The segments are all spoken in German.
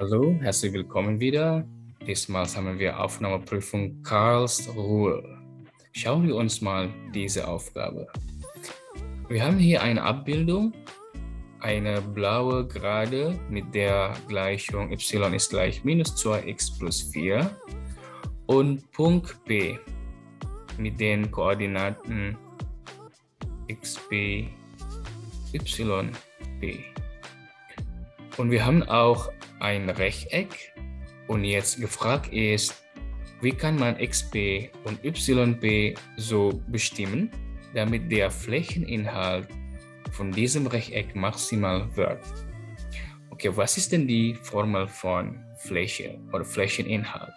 Hallo, herzlich willkommen wieder. Diesmal haben wir Aufnahmeprüfung Karlsruhe. Schauen wir uns mal diese Aufgabe. Wir haben hier eine Abbildung, eine blaue Gerade mit der Gleichung y ist gleich minus 2x plus 4 und Punkt P mit den Koordinaten xp, yp. Und wir haben auch ein Rechteck und jetzt gefragt ist, wie kann man xp und yp so bestimmen, damit der Flächeninhalt von diesem Rechteck maximal wird. Okay, was ist denn die Formel von Fläche oder Flächeninhalt?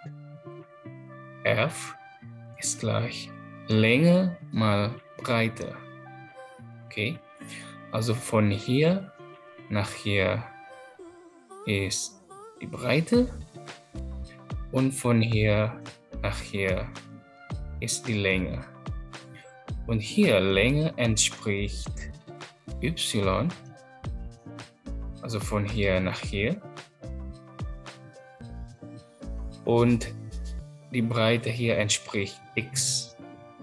F ist gleich Länge mal Breite. Okay, also von hier nach hier ist die Breite und von hier nach hier ist die Länge. Und hier Länge entspricht y, also von hier nach hier. Und die Breite hier entspricht x.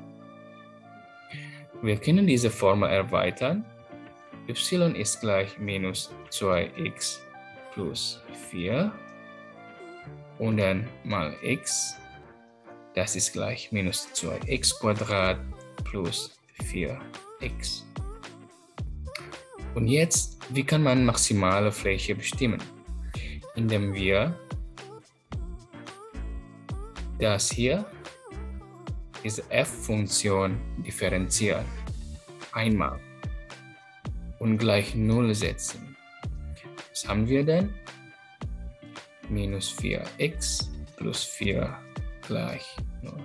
Wir können diese Formel erweitern. Y ist gleich minus 2x plus 4 und dann mal x, das ist gleich minus 2x Quadrat plus 4x. Und jetzt, wie kann man maximale Fläche bestimmen? Indem wir das hier, diese f-Funktion differenzieren. Einmal. Und gleich 0 setzen. Was haben wir denn? Minus 4x plus 4 gleich 0.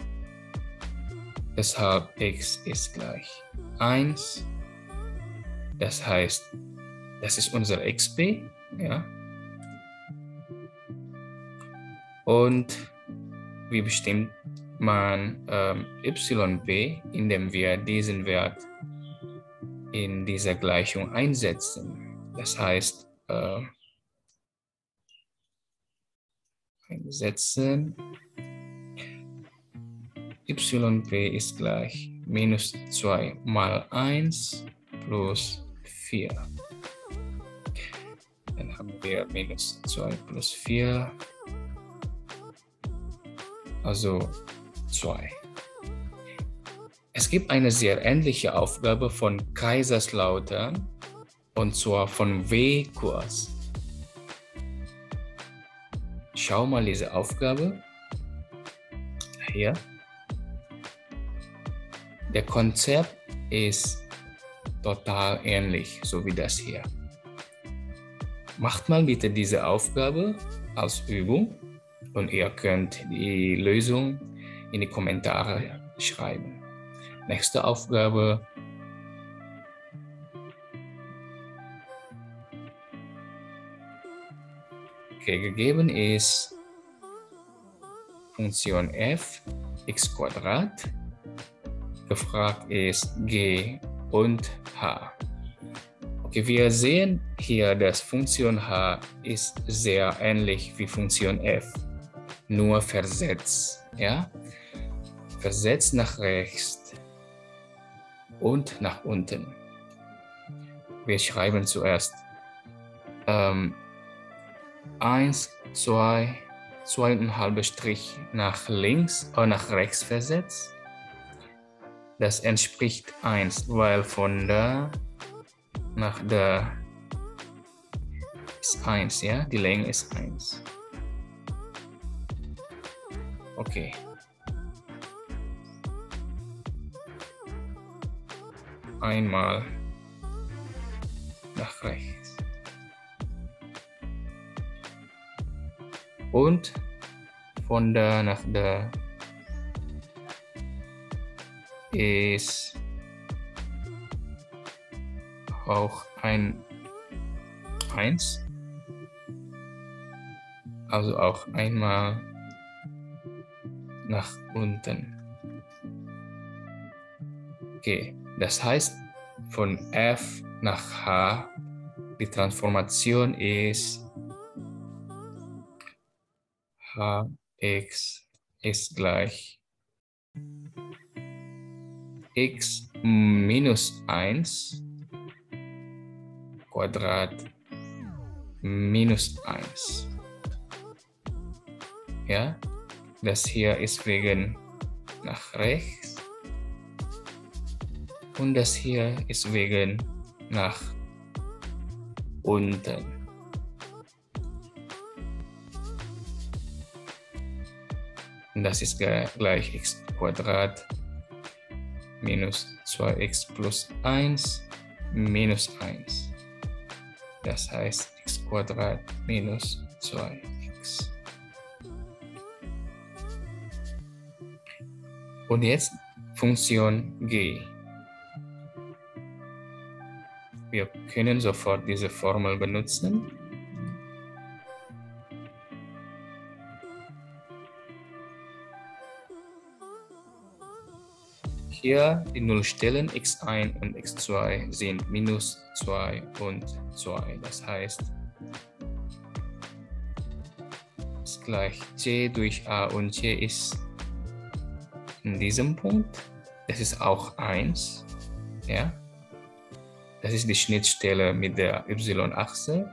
Deshalb x ist gleich 1. Das heißt, das ist unser xp. Ja? Und wie bestimmt man yp, indem wir diesen Wert in dieser Gleichung einsetzen. Das heißt, einsetzen, yp ist gleich minus 2 mal 1 plus 4. Dann haben wir minus 2 plus 4, also 2. Es gibt eine sehr ähnliche Aufgabe von Kaiserslautern, und zwar von W-Kurs. Schau mal diese Aufgabe. Hier. Der Konzept ist total ähnlich, so wie das hier. Macht mal bitte diese Aufgabe als Übung und ihr könnt die Lösung in die Kommentare schreiben. Nächste Aufgabe. Okay, gegeben ist Funktion f, x Quadrat. Gefragt ist g und h. Okay, wir sehen hier, dass Funktion h ist sehr ähnlich wie Funktion f, nur versetzt. Ja? Versetzt nach rechts und nach unten. Wir schreiben zuerst 1, 2, 2,5 Strich nach links oder nach rechts versetzt. Das entspricht 1, weil von da nach da ist 1, ja? Die Länge ist 1. Okay. Einmal nach rechts. Und von da nach da ist auch ein 1. Also auch einmal nach unten. Okay, das heißt, von F nach H, die Transformation ist hx ist gleich x minus 1 Quadrat minus 1. Ja, das hier ist wegen nach rechts und das hier ist wegen nach unten. Und das ist gleich x Quadrat minus 2x plus 1 minus 1. Das heißt x Quadrat minus 2x. Und jetzt Funktion g. Wir können sofort diese Formel benutzen. Hier die Nullstellen x1 und x2 sind minus 2 und 2. Das heißt, ist gleich c durch a und c ist in diesem Punkt. Das ist auch 1. Ja? Das ist die Schnittstelle mit der y-Achse.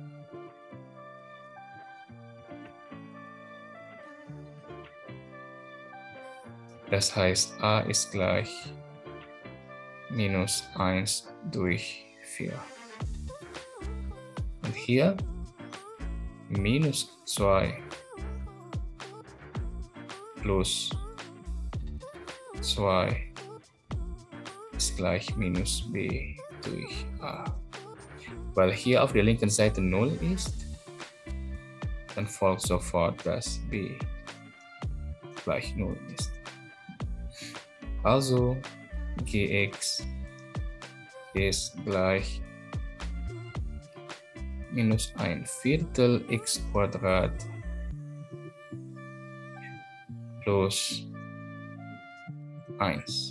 Das heißt, a ist gleich minus 1 durch 4. Und hier minus 2 plus 2 ist gleich minus b durch a. Weil hier auf der linken Seite 0 ist, dann folgt sofort, dass b gleich 0 ist. Also gx ist gleich minus 1/4 x Quadrat plus 1.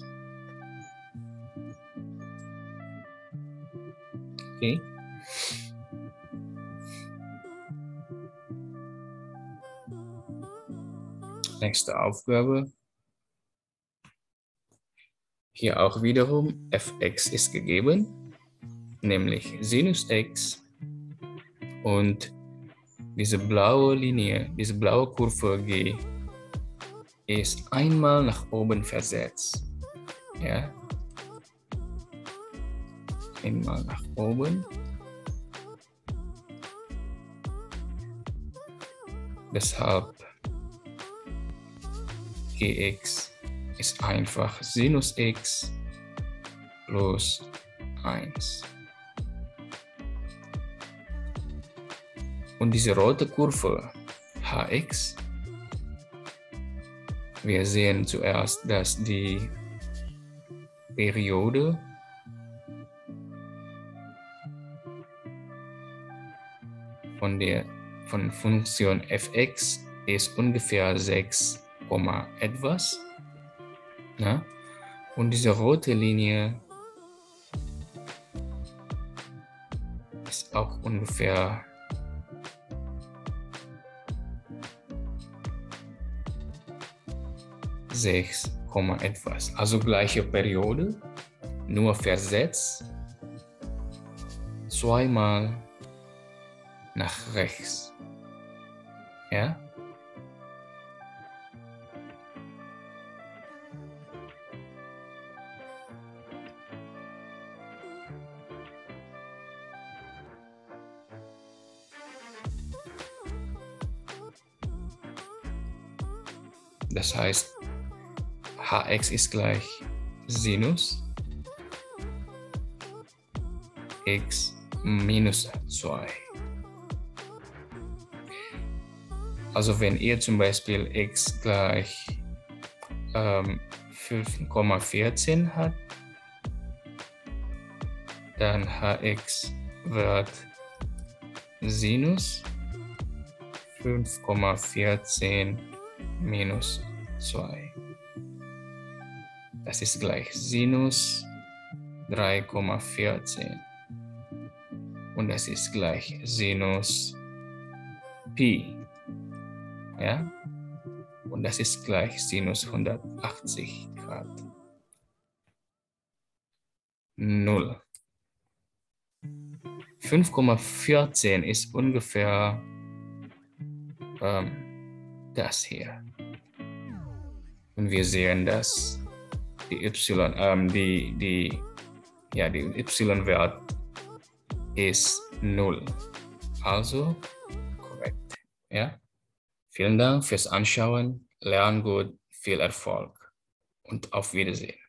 Okay. Nächste Aufgabe. Hier auch wiederum fx ist gegeben, nämlich Sinus x und diese blaue Linie, diese blaue Kurve g ist einmal nach oben versetzt. Ja? Einmal nach oben. Deshalb gx ist einfach Sinus x plus 1. Und diese rote Kurve hx, wir sehen zuerst, dass die Periode von Funktion fx ist ungefähr 6, etwas. Ja? Und diese rote Linie ist auch ungefähr 6, etwas. Also gleiche Periode, nur versetzt, zweimal nach rechts. Ja? Das heißt, hx ist gleich Sinus x minus 2. Also wenn ihr zum Beispiel x gleich 5,14 hat, dann hx wird Sinus 5,14 minus 2. Das ist gleich Sinus 3,14. Und das ist gleich Sinus Pi Ja? Und das ist gleich Sinus 180 Grad. 0. 5,14 ist ungefähr das hier. Und wir sehen, dass die y-Wert ist 0. Also korrekt. Ja? Vielen Dank fürs Anschauen. Lernen gut, viel Erfolg und auf Wiedersehen.